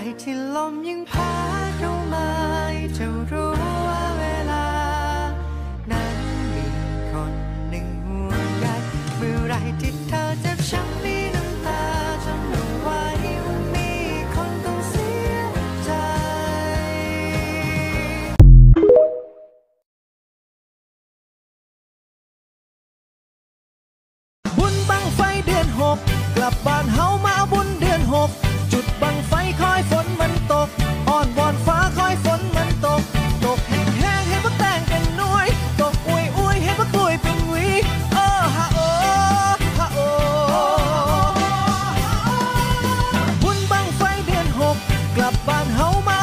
ที่ลมยังพัดเข้ามาจะรู้ว่าเวลานั้นมีคนหนึ่งห่วงใยเมื่อไรที่เธอเจ็บช้ำมีน้ำตาจำเอาไว้ว่ามีคนต้องเสียใจบุญบังไฟเดือนหกกลับบ้านเฮามาบุญเดือนหกจุดบังไฟคอยฝนมันตกอ่อนวอนฟ้าคอยฝนมันตกตกแห้งแห้งให้พวกแตงเป็นหน่วยตกอวยอวยให้พวกกล้วยเป็นหวีโอ้ฮะโอ้ฮะโอ้บุญบังไฟเดือนหกกลับบ้านเฮามา